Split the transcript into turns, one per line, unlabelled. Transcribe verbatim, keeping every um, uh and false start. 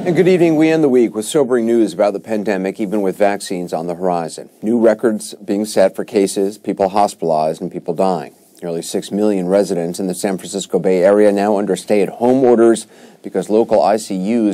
And good evening. We end the week with sobering news about the pandemic, even with vaccines on the horizon. New records being set for cases, people hospitalized, and people dying. Nearly six million residents in the San Francisco Bay Area now under stay-at-home orders because local I C Us